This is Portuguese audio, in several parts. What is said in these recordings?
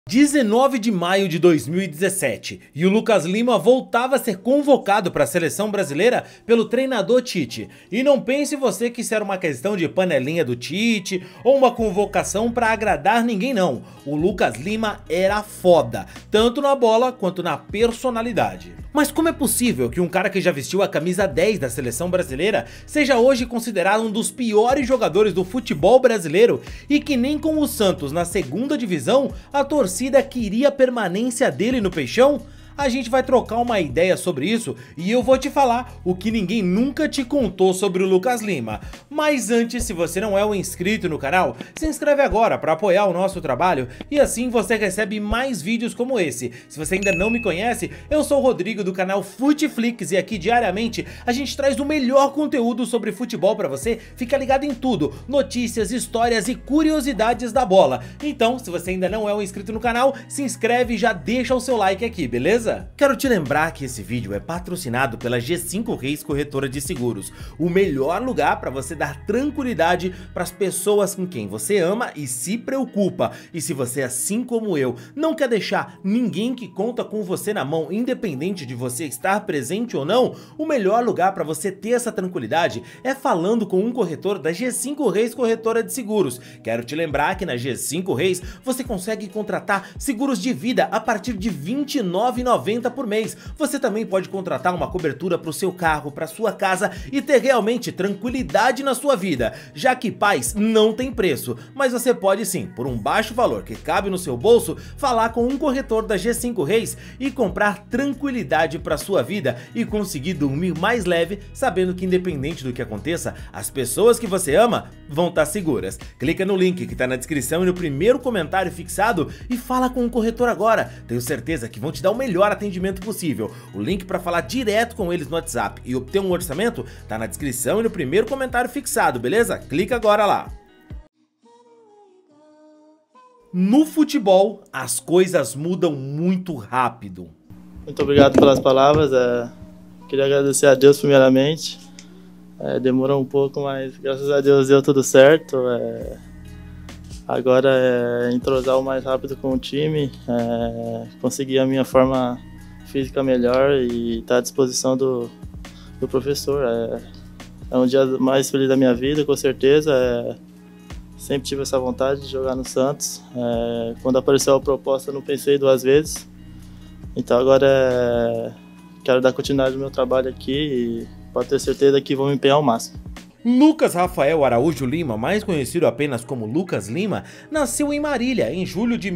19 de maio de 2017 e o Lucas Lima voltava a ser convocado para a seleção brasileira pelo treinador Tite. E não pense você que isso era uma questão de panelinha do Tite ou uma convocação para agradar ninguém não. O Lucas Lima era foda, tanto na bola quanto na personalidade. Mas como é possível que um cara que já vestiu a camisa 10 da seleção brasileira seja hoje considerado um dos piores jogadores do futebol brasileiro e que nem com o Santos na segunda divisão a torcida queria a permanência dele no Peixão? A gente vai trocar uma ideia sobre isso e eu vou te falar o que ninguém nunca te contou sobre o Lucas Lima. Mas antes, se você não é um inscrito no canal, se inscreve agora para apoiar o nosso trabalho e assim você recebe mais vídeos como esse. Se você ainda não me conhece, eu sou o Rodrigo do canal Futeflix e aqui diariamente a gente traz o melhor conteúdo sobre futebol para você. Fica ligado em tudo, notícias, histórias e curiosidades da bola. Então, se você ainda não é um inscrito no canal, se inscreve e já deixa o seu like aqui, beleza? Quero te lembrar que esse vídeo é patrocinado pela G5 Reis Corretora de Seguros, o melhor lugar para você dar tranquilidade para as pessoas com quem você ama e se preocupa. E se você, assim como eu, não quer deixar ninguém que conta com você na mão, independente de você estar presente ou não, o melhor lugar para você ter essa tranquilidade é falando com um corretor da G5 Reis Corretora de Seguros. Quero te lembrar que na G5 Reis você consegue contratar seguros de vida a partir de R$ 29,90 por mês. Você também pode contratar uma cobertura para o seu carro, para sua casa e ter realmente tranquilidade na sua vida, já que paz não tem preço, mas você pode sim, por um baixo valor que cabe no seu bolso, falar com um corretor da G5 Reis e comprar tranquilidade para sua vida e conseguir dormir mais leve, sabendo que independente do que aconteça, as pessoas que você ama vão estar seguras. Clica no link que está na descrição e no primeiro comentário fixado e fala com um corretor agora. Tenho certeza que vão te dar o melhor atendimento possível. O link para falar direto com eles no WhatsApp e obter um orçamento tá na descrição e no primeiro comentário fixado, beleza? Clica agora lá. No futebol, as coisas mudam muito rápido. Muito obrigado pelas palavras. Queria agradecer a Deus primeiramente. Demorou um pouco, mas graças a Deus deu tudo certo. Agora é entrosar o mais rápido com o time, conseguir a minha forma física melhor e estar à disposição do professor. É um dia mais feliz da minha vida, com certeza. Sempre tive essa vontade de jogar no Santos. Quando apareceu a proposta, não pensei duas vezes. Então agora quero dar continuidade ao meu trabalho aqui e pode ter certeza que vou me empenhar ao máximo. Lucas Rafael Araújo Lima, mais conhecido apenas como Lucas Lima, nasceu em Marília em julho de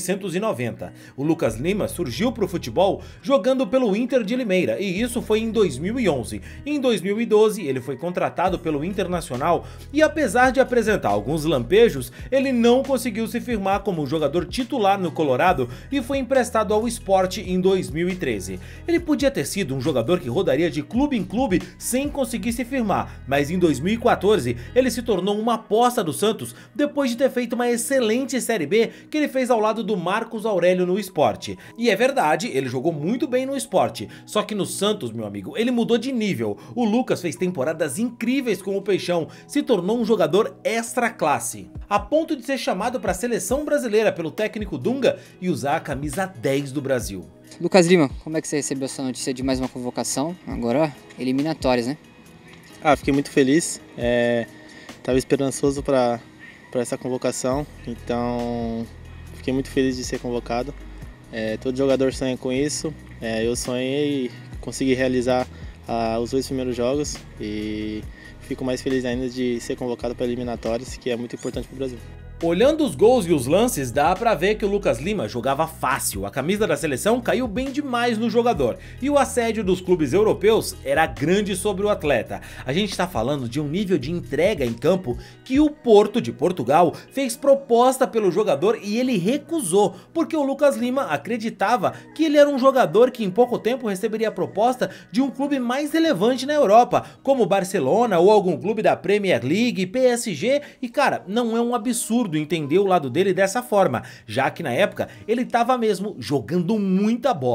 1990. O Lucas Lima surgiu para o futebol jogando pelo Inter de Limeira e isso foi em 2011. Em 2012 ele foi contratado pelo Internacional e apesar de apresentar alguns lampejos, ele não conseguiu se firmar como jogador titular no Colorado e foi emprestado ao Sport em 2013. Ele podia ter sido um jogador que rodaria de clube em clube sem conseguir se firmar, mas em 2014, ele se tornou uma aposta do Santos depois de ter feito uma excelente Série B que ele fez ao lado do Marcos Aurélio no Sport. E é verdade, ele jogou muito bem no Sport, só que no Santos, meu amigo, ele mudou de nível. O Lucas fez temporadas incríveis com o Peixão, se tornou um jogador extra classe, a ponto de ser chamado para a seleção brasileira pelo técnico Dunga e usar a camisa 10 do Brasil. Lucas Lima, como é que você recebeu essa notícia de mais uma convocação? Agora eliminatórias, né? Fiquei muito feliz, estava esperançoso para essa convocação, então fiquei muito feliz de ser convocado. Todo jogador sonha com isso, eu sonhei e consegui realizar os 2 primeiros jogos e fico mais feliz ainda de ser convocado para eliminatórias, que é muito importante para o Brasil. Olhando os gols e os lances, dá pra ver que o Lucas Lima jogava fácil, a camisa da seleção caiu bem demais no jogador, e o assédio dos clubes europeus era grande sobre o atleta. A gente tá falando de um nível de entrega em campo que o Porto de Portugal fez proposta pelo jogador e ele recusou, porque o Lucas Lima acreditava que ele era um jogador que em pouco tempo receberia a proposta de um clube mais relevante na Europa, como Barcelona ou algum clube da Premier League, PSG, e cara, não é um absurdo entender o lado dele dessa forma, já que na época ele estava mesmo jogando muita bola.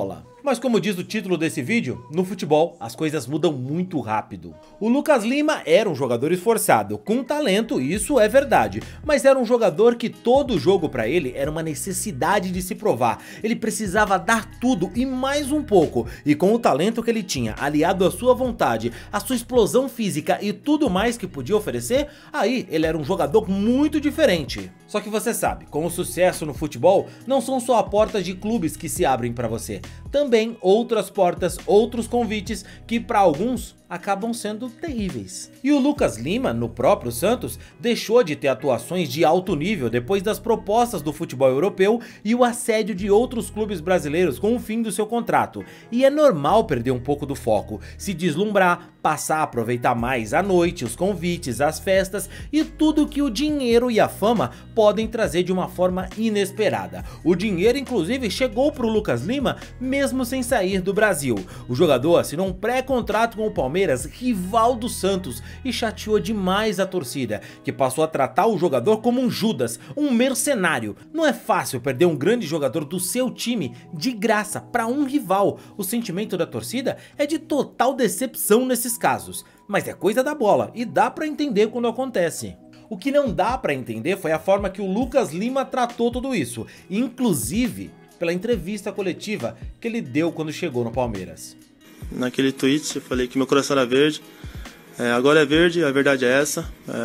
Mas como diz o título desse vídeo, no futebol as coisas mudam muito rápido. O Lucas Lima era um jogador esforçado, com talento, isso é verdade, mas era um jogador que todo jogo pra ele era uma necessidade de se provar. Ele precisava dar tudo e mais um pouco, e com o talento que ele tinha, aliado à sua vontade, à sua explosão física e tudo mais que podia oferecer, aí ele era um jogador muito diferente. Só que você sabe, com o sucesso no futebol, não são só portas de clubes que se abrem pra você, também outras portas, outros convites que pra alguns acabam sendo terríveis. E o Lucas Lima, no próprio Santos, deixou de ter atuações de alto nível depois das propostas do futebol europeu e o assédio de outros clubes brasileiros com o fim do seu contrato. E é normal perder um pouco do foco, se deslumbrar, passar a aproveitar mais a noite, os convites, as festas e tudo que o dinheiro e a fama podem trazer de uma forma inesperada. O dinheiro inclusive chegou para o Lucas Lima mesmo sem sair do Brasil. O jogador assinou um pré-contrato com o Palmeiras, rival do Santos, e chateou demais a torcida, que passou a tratar o jogador como um Judas, um mercenário. Não é fácil perder um grande jogador do seu time de graça para um rival. O sentimento da torcida é de total decepção nesses casos, mas é coisa da bola e dá para entender quando acontece. O que não dá para entender foi a forma que o Lucas Lima tratou tudo isso, inclusive pela entrevista coletiva que ele deu quando chegou no Palmeiras. Naquele tweet eu falei que meu coração era verde, agora é verde, a verdade é essa.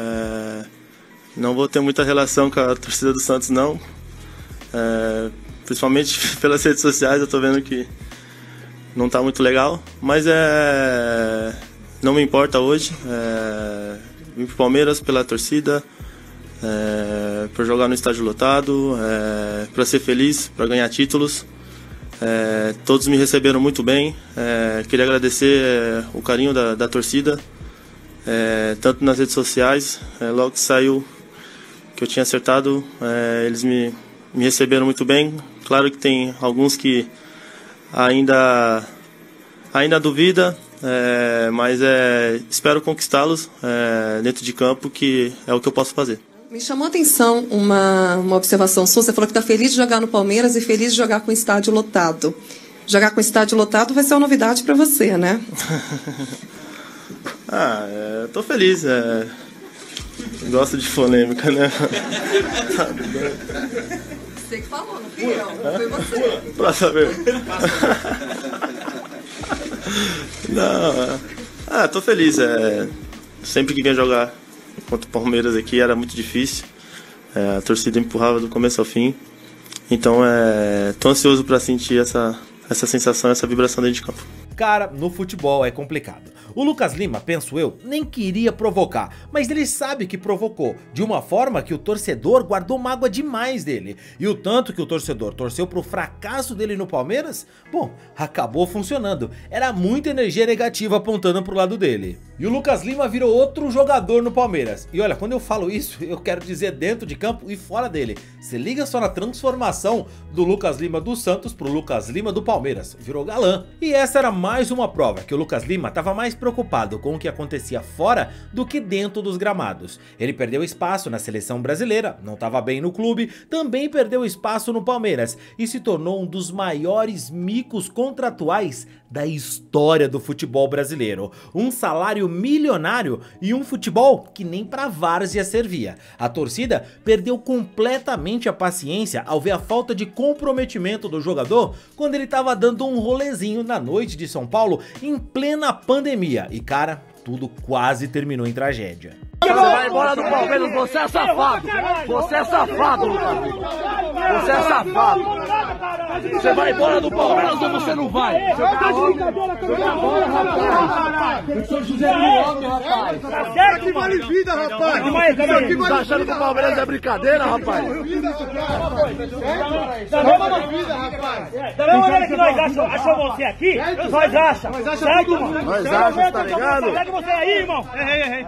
Não vou ter muita relação com a torcida do Santos não, principalmente pelas redes sociais eu tô vendo que não tá muito legal, mas não me importa hoje. Vim pro Palmeiras pela torcida, para jogar no estádio lotado, para ser feliz, para ganhar títulos. Todos me receberam muito bem. Queria agradecer o carinho da torcida, tanto nas redes sociais. Logo que saiu que eu tinha acertado, eles me receberam muito bem. Claro que tem alguns que ainda duvida, mas espero conquistá-los dentro de campo, que é o que eu posso fazer. Me chamou a atenção uma observação sua. Você falou que está feliz de jogar no Palmeiras e feliz de jogar com o estádio lotado. Jogar com o estádio lotado vai ser uma novidade para você, né? Tô feliz. Gosto de polêmica, né? Você que falou, não fui eu, não foi você. Pra saber. Não, tô feliz. Sempre que vinha jogar contra o Palmeiras aqui era muito difícil. A torcida empurrava do começo ao fim. Então tô ansioso para sentir essa sensação, essa vibração dentro de campo. Cara, no futebol é complicado. O Lucas Lima, penso eu, nem queria provocar, mas ele sabe que provocou, de uma forma que o torcedor guardou mágoa demais dele. E o tanto que o torcedor torceu pro fracasso dele no Palmeiras, bom, acabou funcionando. Era muita energia negativa apontando pro lado dele. E o Lucas Lima virou outro jogador no Palmeiras. E olha, quando eu falo isso, eu quero dizer dentro de campo e fora dele. Se liga só na transformação do Lucas Lima do Santos pro Lucas Lima do Palmeiras. Virou galã. E essa era mais uma prova que o Lucas Lima estava mais preocupado com o que acontecia fora do que dentro dos gramados. Ele perdeu espaço na seleção brasileira, não estava bem no clube, também perdeu espaço no Palmeiras e se tornou um dos maiores micos contratuais da história do futebol brasileiro. Um salário milionário e um futebol que nem pra várzea servia. A torcida perdeu completamente a paciência ao ver a falta de comprometimento do jogador quando ele estava dando um rolezinho na noite de São Paulo em plena pandemia. E cara, tudo quase terminou em tragédia. Você vai embora do Palmeiras, você é safado! Você é safado, Lucas Lima! Você é safado! Você vai embora do Palmeiras ou você não vai? Jogar bola, rapaz! Eu sou José Luiz, rapaz! Isso aqui vale vida, rapaz! Tá achando que o Palmeiras é brincadeira, rapaz? Da mesma maneira, rapaz! Da mesma maneira que nós achamos você aqui, nós achamos! Certo, mano? Nós achamos, tá ligado? Pega você aí, irmão! Errei, perdão!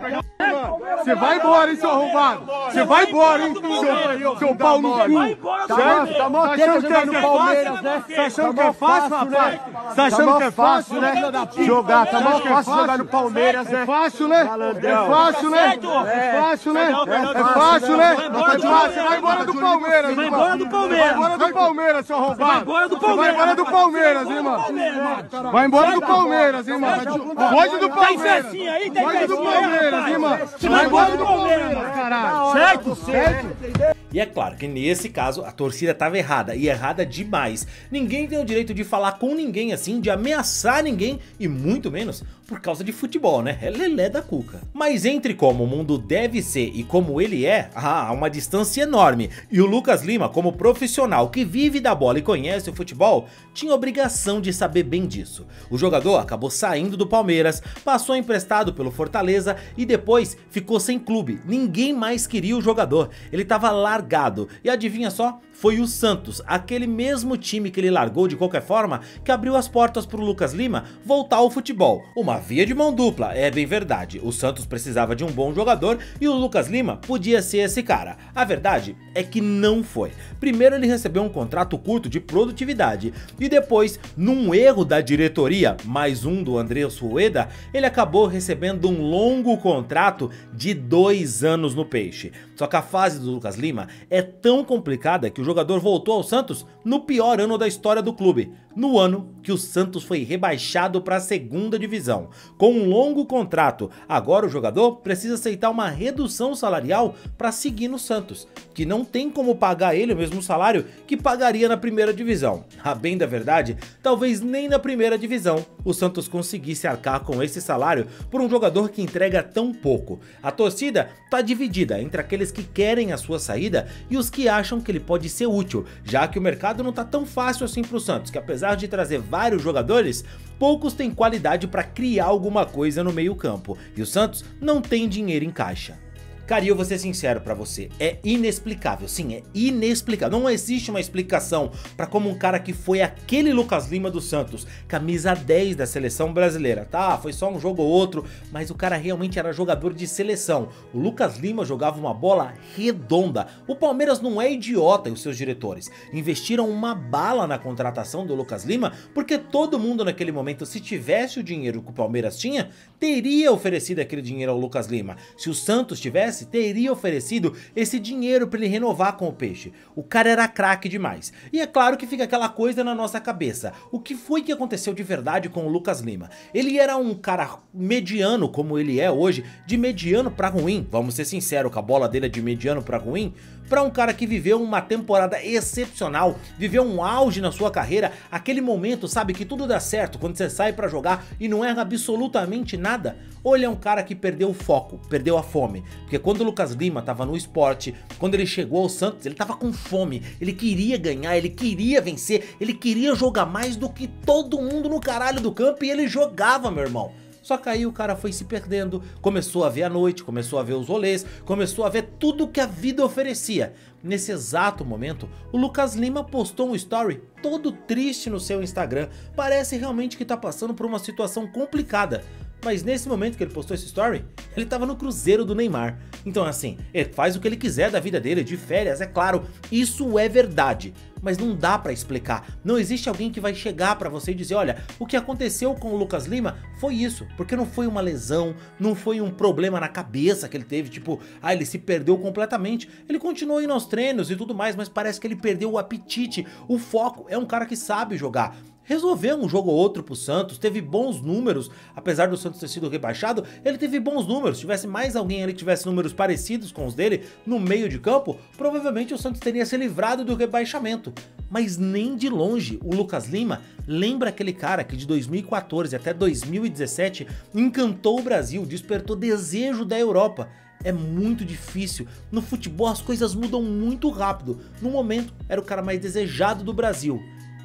mano. Você vai embora, hein, seu arrombado. Você vai embora, hein, seu pau no cu. Certo? Tá achando que é no Palmeiras, né? Tá achando que é fácil, rapaz? Tá achando que é fácil, né? Jogar, tá mal fácil jogar no Palmeiras, né? É fácil, né? É fácil, né? É fácil, né? É fácil, né? Você vai embora do Palmeiras, vai embora do Palmeiras. Vai embora do Palmeiras, seu arrombado. Vai embora do Palmeiras. Vai embora do Palmeiras, hein, mano? Vai embora do Palmeiras, hein, mano? Pode do Palmeiras. Pode do Palmeiras, hein, mano? Vai embora do Palmeiras, caralho. Certo? Certo? E é claro que nesse caso a torcida estava errada, e errada demais. Ninguém tem o direito de falar com ninguém assim, de ameaçar ninguém, e muito menos por causa de futebol, né? É lelé da cuca. Mas entre como o mundo deve ser e como ele é, há uma distância enorme. E o Lucas Lima, como profissional que vive da bola e conhece o futebol, tinha obrigação de saber bem disso. O jogador acabou saindo do Palmeiras, passou emprestado pelo Fortaleza e depois ficou sem clube. Ninguém mais queria o jogador, ele estava largado. E adivinha só? Foi o Santos, aquele mesmo time que ele largou de qualquer forma, que abriu as portas para o Lucas Lima voltar ao futebol. Uma via de mão dupla, é bem verdade. O Santos precisava de um bom jogador e o Lucas Lima podia ser esse cara. A verdade é que não foi. Primeiro ele recebeu um contrato curto de produtividade e depois, num erro da diretoria, mais um do Andrés Rueda, ele acabou recebendo um longo contrato de 2 anos no Peixe. Só que a fase do Lucas Lima é tão complicada que o jogador voltou ao Santos no pior ano da história do clube, no ano que o Santos foi rebaixado para a segunda divisão. Com um longo contrato, agora o jogador precisa aceitar uma redução salarial para seguir no Santos, que não tem como pagar ele o mesmo salário que pagaria na primeira divisão. A bem da verdade, talvez nem na primeira divisão o Santos conseguisse arcar com esse salário por um jogador que entrega tão pouco. A torcida tá dividida entre aqueles que querem a sua saída e os que acham que ele pode ser útil, já que o mercado não tá tão fácil assim pro Santos, que apesar de trazer vários jogadores, poucos têm qualidade para criar alguma coisa no meio campo, e o Santos não tem dinheiro em caixa. Cara, e eu vou ser sincero pra você, é inexplicável, sim, é inexplicável, não existe uma explicação pra como um cara que foi aquele Lucas Lima do Santos, camisa 10 da seleção brasileira, tá, foi só um jogo ou outro, mas o cara realmente era jogador de seleção. O Lucas Lima jogava uma bola redonda. O Palmeiras não é idiota e os seus diretores investiram uma bala na contratação do Lucas Lima, porque todo mundo naquele momento, se tivesse o dinheiro que o Palmeiras tinha, teria oferecido aquele dinheiro ao Lucas Lima. Se o Santos tivesse, teria oferecido esse dinheiro para ele renovar com o Peixe. O cara era craque demais. E é claro que fica aquela coisa na nossa cabeça. O que foi que aconteceu de verdade com o Lucas Lima? Ele era um cara mediano, como ele é hoje, de mediano para ruim. Vamos ser sinceros, que a bola dele é de mediano para ruim. Para um cara que viveu uma temporada excepcional, viveu um auge na sua carreira, aquele momento, sabe, que tudo dá certo quando você sai pra jogar e não erra absolutamente nada. Ou ele é um cara que perdeu o foco, perdeu a fome, porque quando o Lucas Lima tava no esporte, quando ele chegou ao Santos, ele tava com fome, ele queria ganhar, ele queria vencer, ele queria jogar mais do que todo mundo no caralho do campo, e ele jogava, meu irmão. Só que aí o cara foi se perdendo, começou a ver a noite, começou a ver os rolês, começou a ver tudo que a vida oferecia. Nesse exato momento, o Lucas Lima postou um story todo triste no seu Instagram. Parece realmente que tá passando por uma situação complicada. Mas nesse momento que ele postou esse story, ele tava no cruzeiro do Neymar. Então assim, ele faz o que ele quiser da vida dele, de férias, é claro, isso é verdade. Mas não dá pra explicar, não existe alguém que vai chegar pra você e dizer, olha, o que aconteceu com o Lucas Lima foi isso, porque não foi uma lesão, não foi um problema na cabeça que ele teve, tipo, ele se perdeu completamente. Ele continuou indo aos treinos e tudo mais, mas parece que ele perdeu o apetite, o foco. É um cara que sabe jogar. Resolveu um jogo ou outro pro Santos, teve bons números, apesar do Santos ter sido rebaixado, ele teve bons números. Se tivesse mais alguém ali que tivesse números parecidos com os dele no meio de campo, provavelmente o Santos teria se livrado do rebaixamento. Mas nem de longe. O Lucas Lima lembra aquele cara que de 2014 até 2017 encantou o Brasil, despertou desejo da Europa. É muito difícil, no futebol as coisas mudam muito rápido. No momento era o cara mais desejado do Brasil.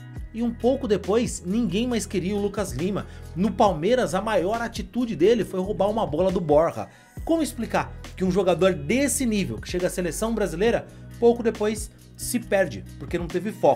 E um pouco depois, ninguém mais queria o Lucas Lima. No Palmeiras, a maior atitude dele foi roubar uma bola do Borja. Como explicar que um jogador desse nível, que chega à seleção brasileira, pouco depois se perde, porque não teve foco?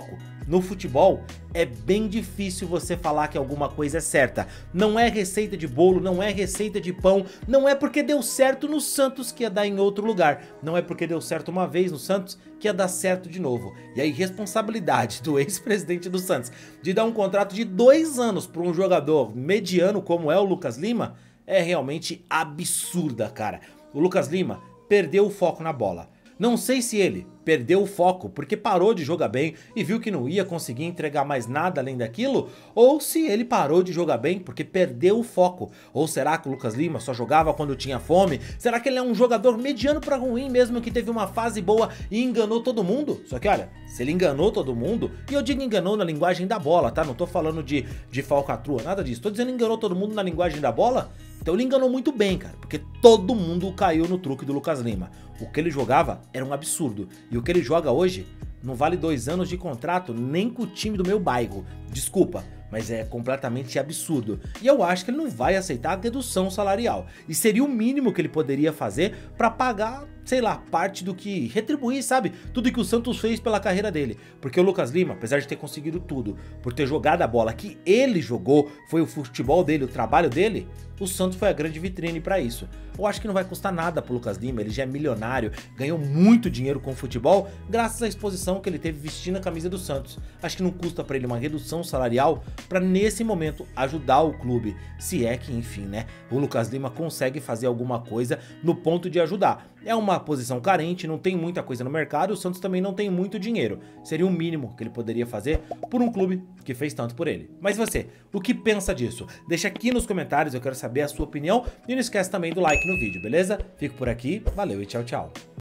no futebol é bem difícil você falar que alguma coisa é certa. Não é receita de bolo, não é receita de pão, não é porque deu certo no Santos que ia dar em outro lugar. Não é porque deu certo uma vez no Santos que ia dar certo de novo. E a irresponsabilidade do ex-presidente do Santos de dar um contrato de 2 anos para um jogador mediano como é o Lucas Lima é realmente absurda, cara. O Lucas Lima perdeu o foco na bola. Não sei se ele perdeu o foco porque parou de jogar bem e viu que não ia conseguir entregar mais nada além daquilo, ou se ele parou de jogar bem porque perdeu o foco. Ou será que o Lucas Lima só jogava quando tinha fome? Será que ele é um jogador mediano pra ruim mesmo que teve uma fase boa e enganou todo mundo? Só que olha, se ele enganou todo mundo, e eu digo enganou na linguagem da bola, tá? Não tô falando de falcatrua, nada disso. Tô dizendo enganou todo mundo na linguagem da bola. Então ele enganou muito bem, cara, porque todo mundo caiu no truque do Lucas Lima. O que ele jogava era um absurdo. E o que ele joga hoje não vale 2 anos de contrato nem com o time do meu bairro. Desculpa, mas é completamente absurdo. E eu acho que ele não vai aceitar a redução salarial. E seria o mínimo que ele poderia fazer pra pagar, sei lá, parte do que retribuir, sabe? Tudo que o Santos fez pela carreira dele. Porque o Lucas Lima, apesar de ter conseguido tudo, por ter jogado a bola que ele jogou, foi o futebol dele, o trabalho dele, o Santos foi a grande vitrine pra isso. Eu acho que não vai custar nada pro Lucas Lima, ele já é milionário, ganhou muito dinheiro com o futebol, graças à exposição que ele teve vestindo a camisa do Santos. Acho que não custa pra ele uma redução salarial pra nesse momento ajudar o clube, se é que enfim, né, o Lucas Lima consegue fazer alguma coisa no ponto de ajudar. É uma posição carente, não tem muita coisa no mercado, o Santos também não tem muito dinheiro. Seria o mínimo que ele poderia fazer por um clube que fez tanto por ele. Mas você, o que pensa disso? Deixa aqui nos comentários, eu quero saber a sua opinião. E não esquece também do like no vídeo, beleza? Fico por aqui, valeu e tchau, tchau.